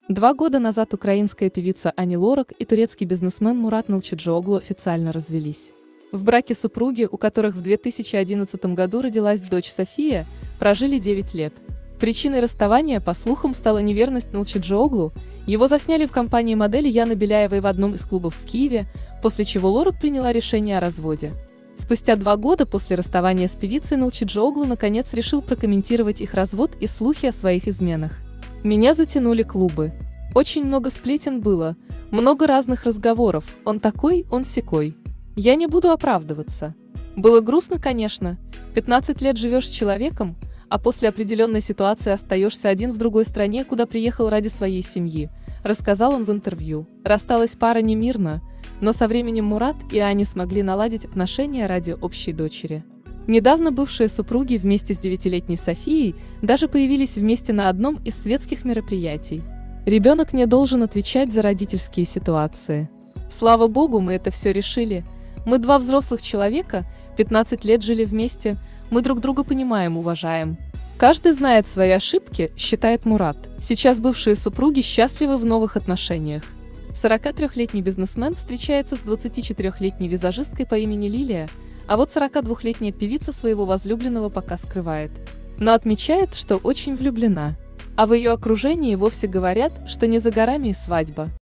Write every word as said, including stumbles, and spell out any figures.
Два года назад украинская певица Ани Лорак и турецкий бизнесмен Мурат Нылчыджоглу официально развелись. В браке супруги, у которых в две тысячи одиннадцатом году родилась дочь София, прожили девять лет. Причиной расставания, по слухам, стала неверность Нылчыджоглу. Его засняли в компании модели Яны Беляевой в одном из клубов в Киеве, после чего Лорак приняла решение о разводе. Спустя два года после расставания с певицей Нылчыджоглу наконец решил прокомментировать их развод и слухи о своих изменах. «Меня затянули клубы. Очень много сплетен было, много разных разговоров, он такой, он сякой. Я не буду оправдываться. Было грустно, конечно, пятнадцать лет живешь с человеком, а после определенной ситуации остаешься один в другой стране, куда приехал ради своей семьи», рассказал он в интервью. Рассталась пара не мирно, но со временем Мурат и Ани смогли наладить отношения ради общей дочери. Недавно бывшие супруги вместе с девятилетней Софией даже появились вместе на одном из светских мероприятий. Ребенок не должен отвечать за родительские ситуации. Слава богу, мы это все решили. Мы два взрослых человека, пятнадцать лет жили вместе, мы друг друга понимаем, уважаем. Каждый знает свои ошибки, считает Мурат. Сейчас бывшие супруги счастливы в новых отношениях. сорокатрёхлетний бизнесмен встречается с двадцатичетырёхлетней визажисткой по имени Лилия, а вот сорокадвухлетняя певица своего возлюбленного пока скрывает. Но отмечает, что очень влюблена. А в ее окружении вовсе говорят, что не за горами и свадьба.